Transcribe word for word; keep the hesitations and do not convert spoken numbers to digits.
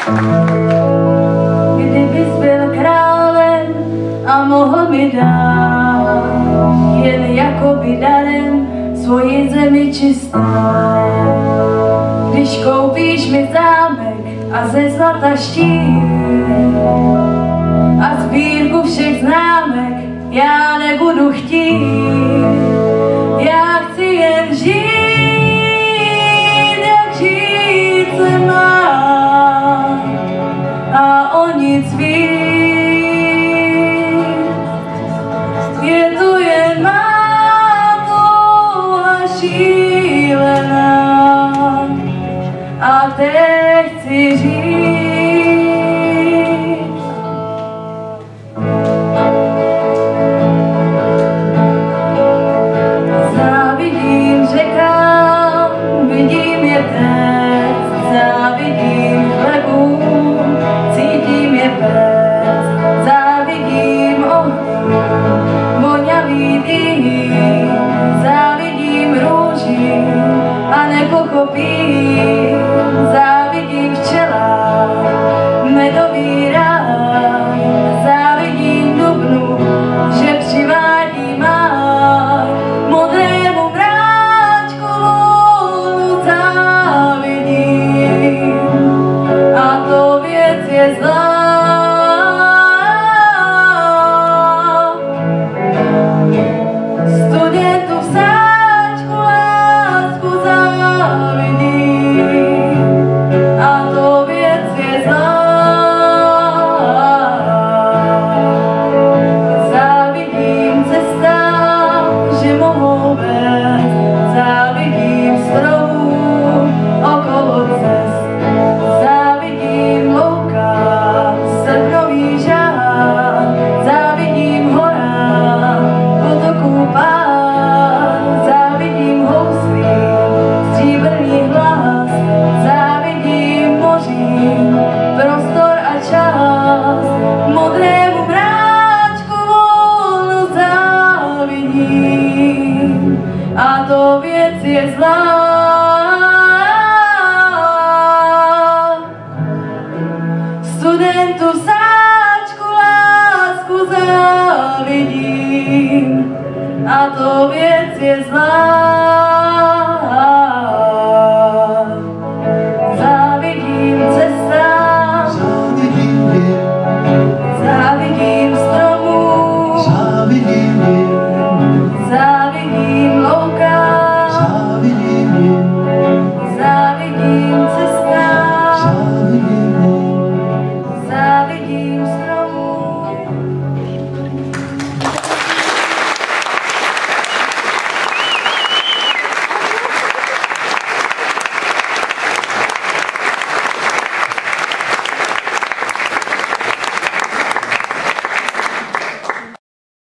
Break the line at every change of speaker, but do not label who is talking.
Kdybys byl králem a mohl mi dát jen jakoby darem svoji zemi čistá. Když koupíš mi zámek a ze zlata štít a sbírku všech známek, já nebudu chtít. Já chci jen žít, jak žít se má, a o nic víc. Je to jen má touha šílená a teď chci žít. Závidím řekám, vidím je teď, závidím chlebům, cítím je pec, závidím ohni, voňavý dýmy, závidím růži a nepochopím, závidím včelám, medový ráj, závidím dubnu, že přivádí máj, modrému mráčku volnu závidím, a to věc je zlá. Studentu v sáčku lásku závidím, a to věc je zlá. Závidím cestám, že mohou vést, závidím stromům okolo cest, závidím loukám srpnový žár, závidím horám potoků pár, závidím houslím stříbrný hlas, závidím mořím prostor a čas, modrému mráčku volnu závidím, a to věc je zlá.